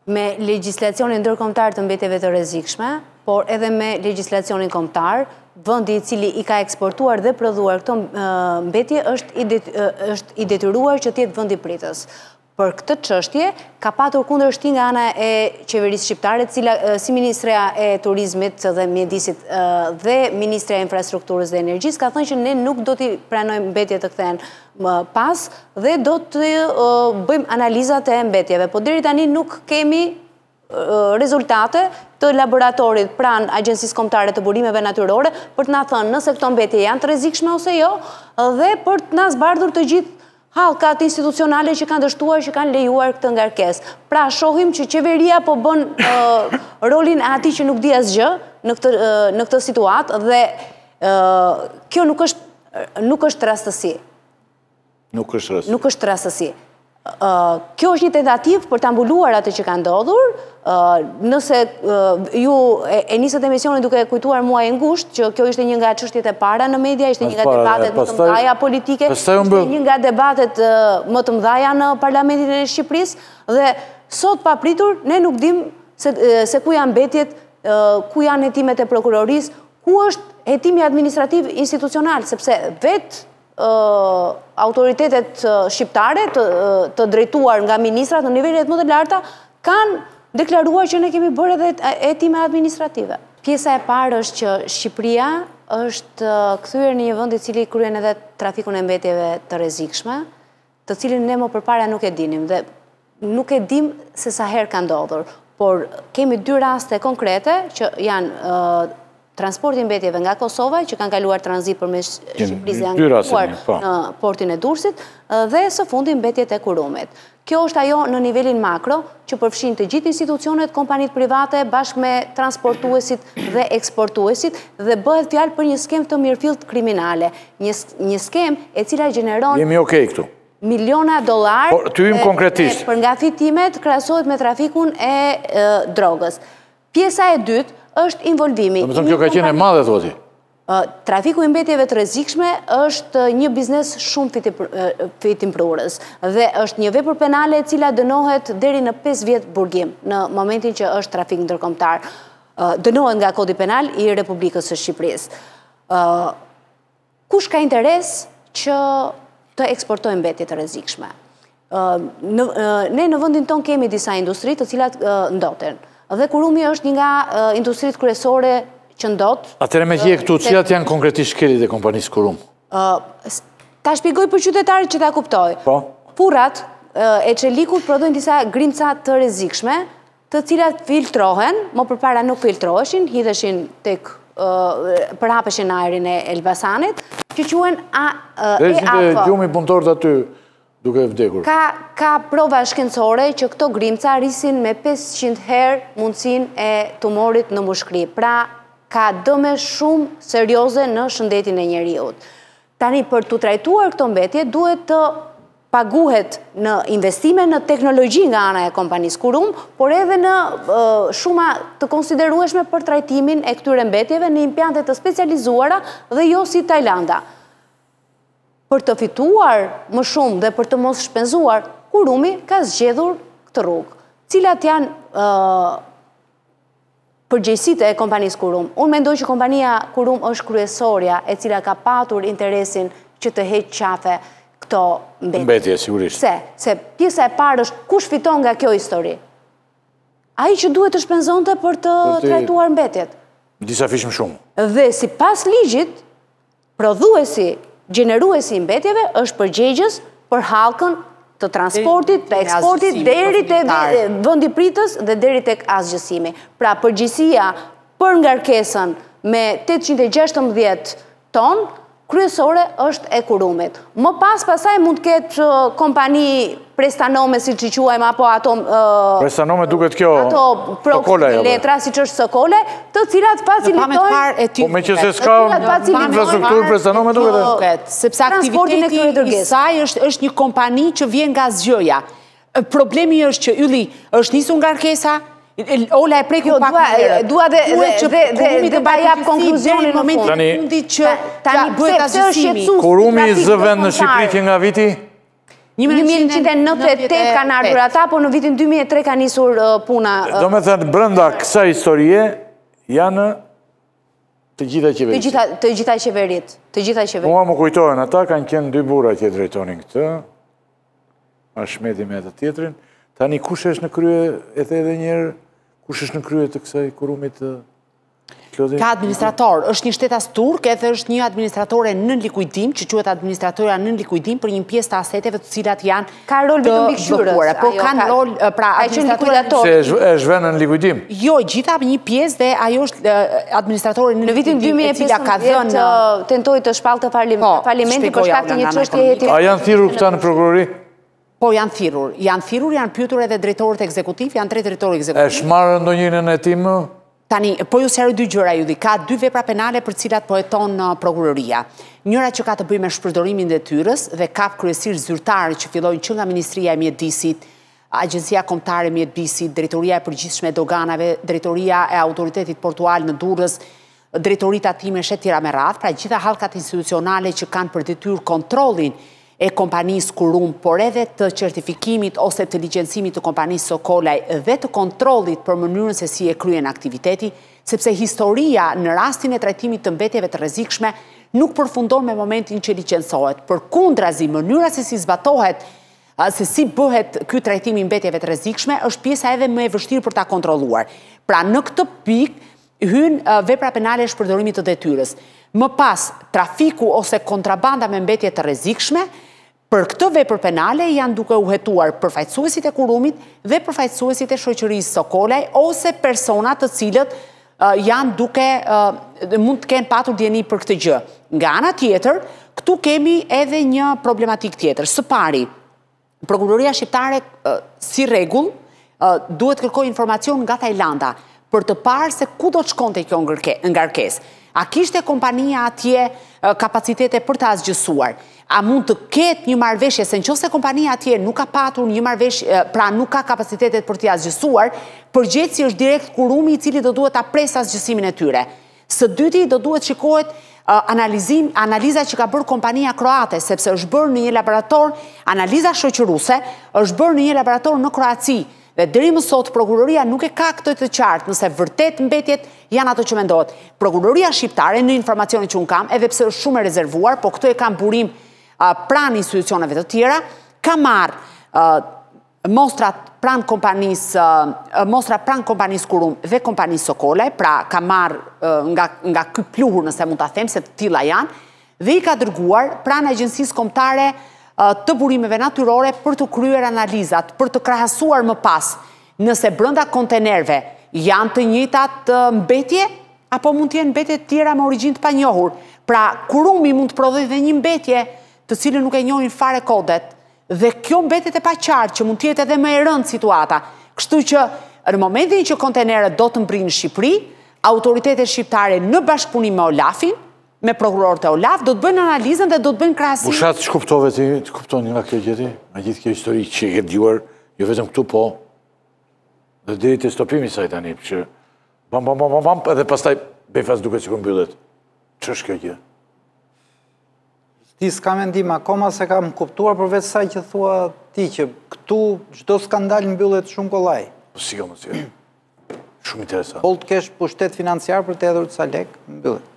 me legjislacionin ndërkombëtar të mbetjeve të rrezikshme, por edhe me legjislacionin kombëtar, vendi i cili i ka eksportuar dhe prodhuar këto mbetje është i detyruar që të jetë vendi pritës. Për këtë çështje ka patur kundërshtim nga ana e qeverisë shqiptare, si Ministreja e Turizmit dhe Mjedisit dhe Ministreja e Infrastrukturës dhe Energjisë ka thënë që ne nuk do t'i pranojmë mbetjet të kthehen më pas dhe do të bëjmë analizat e mbetjeve. Po deri tani nuk kemi rezultate të laboratorit pranë Agjencisë Kombëtare të Burimeve Natyrore për të na thënë nëse këto mbetje janë të rrezikshme ose jo dhe për të na zbardhur të gjithë hallkat institucionale që kanë dështuar, që kanë lejuar këtë ngarkesë. Pra shohim që qeveria po bën rolin e atij që nuk di asgjë në këtë situatë dhe kjo nuk është rastësi. Nuk është rastësi. Kjo është një tentativë për ta mbuluar atë që ka ndodhur. Nëse ju e nisët emisionin duke kujtuar muaj e ngushtë, që kjo ishte një nga çështjet e para në media, ishte një nga debatet më të mëdha politike, ishte një nga debatet më të mëdha në Parlamentin e Shqipërisë, dhe sot papritur ne nuk dim se ku janë mbetjet, ku janë hetimet e prokurorisë, ku është hetimi administrativ institucional, sepse vetë autoritetet shqiptare të drejtuar nga ministrat në nivelet më të larta kanë deklaruar që ne kemi bërë edhe hetime administrative. Pjesa e parë është që Shqipëria është kthyer në një vend i cili kryen edhe trafikun e mbetjeve të rrezikshme, të cilin ne më përpara nuk e dinim dhe nuk e dim se sa herë ka ndodhur, por kemi dy raste konkrete që janë transporti i mbetjeve nga Kosova, që kanë kaluar tranzit përmes Shqipërisë dhe janë kaluar në portin e Durrësit, dhe së fundi mbetjet e Kurumit. Kjo është ajo në nivelin makro, që përfshin të gjithë institucionet, kompanitë private, bashkë me transportuesit dhe eksportuesit, dhe bëhet fjalë për një skem të mirëfillt kriminale. Një skem e cila gjeneron jemi okej këtu. Miliona dollar për ngafitimet krahasohet me trafikun e drogës. Pjesa e dytë është involvimi. Do të thonë kjo ka qenë e madhe thoti. Trafiku i mbetjeve të rrezikshme është një biznes shumë fitimprurës dhe është një vepër penale e cila dënohet deri në 5 vjet burgim në momentin që është trafik ndërkombëtar. Dënohet nga Kodi Penal i Republikës së Shqipërisë. Kush ka interes që të eksportojë mbetje të rrezikshme? Ne në vendin ton kemi disa industri të cilat ndoten. Dhe Kurumi është një nga industritë kryesore që ndot. Atëre me je këtu, cilat janë konkretisht shkelit e kompanisë Kurum? Ta shpjegoj për qytetarit që ta kuptoj. Furrat e Çelikut prodhojnë disa grimca të rrezikshme, të cilat filtrohen, më përpara nuk filtroheshin, hidheshin tek përhapeshin në ajrin e Elbasanit, që quhen Dhe gjumi punëtorët aty duke vdekur. Ka prova shkencore që këto grimca rrisin me 500 herë mundësinë e tumorit në mushkëri. Pra, ka dëme shumë serioze në shëndetin e njeriut. Tani, për të trajtuar këto mbetje, duhet të paguhet në investime në teknologji nga ana e kompanisë Kurum, por edhe në shuma të konsiderueshme për trajtimin e këtyre mbetjeve në impiante të specializuara dhe jo si Tajlanda. Për të fituar më shumë dhe për të mos shpenzuar, Kurumi ka zgjedhur këtë rrugë. Cilat janë përgjegjësitë e kompanisë Kurum? Unë mendoj që kompania Kurum është kryesorja e cila ka patur interesin që të heqë qafe këto mbetje. Mbetje, sigurisht. Se pjesa e parë është kush fiton nga kjo histori? Ai që duhet të shpenzonte për të trajtuar mbetjet. Disa fish më shumë. Dhe sipas ligjit, prodhuesi, gjeneruesi i mbetjeve është përgjegjës për hallkën të transportit, të eksportit, deri te vendi pritës dhe deri tek asgjësimi. Pra përgjegjësia për ngarkesën me 816 ton kryesore është e Kurumit. Më pasaj mund të ketë kompani prestanome, si që quajmë, apo ato... Prestanome duket kjo... Ato proxy letra, si që është Sokole, të cilat facilitojnë... Po me që se s'ka infrastrukturë prestanome duket... Sepse aktiviteti i saj është një kompani që vjen nga zgjoja. Problemi është që Ylli është nisur ngarkesa, Ola e preku pak njerë. Dua dhe ta jap konkluzionin në fund. Tani bëhet asgjësimi. Kurumi zë vend në Shqipëri që nga viti? 1998 kanë ardhur ata, po në vitin 2003 ka nisur puna. Do me thënë, brënda kësa historie, janë të gjitha qeverit. Të gjitha qeverit. Mua më kujtojnë, ata kanë qenë 2 burra që drejtonin këtë, Ashmeti me të tjetrin. Tani, kush është në krye, e the edhe njerë, kush është në krye të kësaj kurumit të Klodin? Ka administrator, është një shtetas turk, edhe është një administratore nën likuidim, që quhet administratora nën likuidim për një pjesë të aseteve të cilat janë ka rol vetëm mbikëqyrës. Po kanë rol, pra administratora... Se e zhvenë në likuidim? Jo, gjitha një pjesë dhe ajo është administratore nën likuidim, e cila ka dhënë... tentoi të shpallë të parlamentin për shkak të një çështje hetike. A janë thirrur këta në prokurori? Po janë thirrur. Janë pyetur edhe drejtorët ekzekutiv, janë 3 drejtorë ekzekutiv. E shmarrën ndonjërin në hetim? Tani, po ju seri 2 gjëra ju di, ka 2 vepra penale për cilat po heton prokuroria. Njëra që ka të bëjë me shpërdorimin e detyrës dhe kap kryesisht zyrtarë që fillojnë që nga Ministria e Mjedisit, Agjencia Kombëtare e Mjedisit, Drejtoria e Përgjithshme e Doganave, Drejtoria e Autoritetit Portual në Durrës, Drejtorita Timesh e tjera me radhë, pra gjitha hallkat institucionale që kanë për detyrë kontrollin e kompanisë Kurum, por edhe të certifikimit ose të licencimit të kompanisë Sokolaj dhe të kontrollit për mënyrën se si e kryen aktiviteti, sepse historia në rastin e trajtimit të mbetjeve të rrezikshme nuk përfundon me momentin që licencohet. Përkundrazi, mënyra se si zbatohet, se si bëhet ky trajtimi i mbetjeve të rrezikshme, është pjesa edhe më e vështirë për ta kontrolluar. Pra në këtë pikë hyn vepra penale e shpërdorimit të detyrës. Më pas, trafiku ose kontrabanda me mbetje të rrezikshme, për këtë vepër penale janë duke u hetuar përfaqësuesit e Kurumit dhe përfaqësuesit e shoqërisë Sokolaj ose persona të cilët janë duke mund të kenë patur dieni për këtë gjë. Nga ana tjetër, këtu kemi edhe një problematik tjetër. Së pari, Prokuroria Shqiptare si rregull duhet kërkojë informacion nga Tajlanda për të parë se ku do të shkonte kjo ngarkesë. A kishte kompania atje kapacitete për të asgjësuar? A mund të ketë një marrëveshje, se nëse kompania atje nuk ka patur një marrëveshje, pra nuk ka kapacitetet për të asgjësuar, përgjegjësi është direkt Kurumi i cili do duhet ta presë asgjësimin e tyre. Së dyti do duhet shikohet analiza që ka bërë kompania kroate, sepse është bërë në një laborator, analiza shoqëruese është bërë në një laborator në Kroaci. Dhe deri më sot prokuroria nuk e ka këtë të qartë nëse vërtet mbetjet janë ato që mendohet. Prokuroria shqiptare në informacionin që unë kam, edhe pse është shumë e rezervuar, po këtë e kam burim pranë institucioneve të tjera, ka marrë mostrat pranë kompanisë Kurum dhe kompanisë Sokolaj, pra ka marrë nga ky pluhur, nëse mund ta them, se të tilla janë, dhe i ka dërguar pranë agjencisë kombëtare të burimeve natyrore për të kryer analizat, për të krahasuar më pas nëse brenda kontenerve janë të njëjtat mbetje, apo mund të jenë mbetje të tjera me origjinë të panjohur. Pra, Kurumi mund të prodhojë dhe një mbetje të cilën nuk e njohin fare kodet, dhe kjo mbetjet e paqartë që mund të jetë edhe më e rëndë situata. Kështu që në momentin që kontenerët do të mbrinë në Shqipëri, autoritetet shqiptare në bashkëpunim me Olafin, me prokurorët e Olaf, do të bëjnë analizën dhe do të bëjnë krahasim. Bushat, që kuptove ti, të kuptoni nga kjo gjeti, nga gjithë kjo histori që e ke djuar, jo vetëm këtu po, dhe deri të stopimi saj tani, që bam, edhe pastaj befas duke që këmbyllet. Që është kjo gjë? Ti s'ka mendim akoma se kam kuptuar përveç saj që thua ti, që këtu çdo skandal mbyllet shumë kollaj. Si ka më si. Shumë interesant. Poll të kesh pushtet financiar për të hedhur ca lek, mbyllet.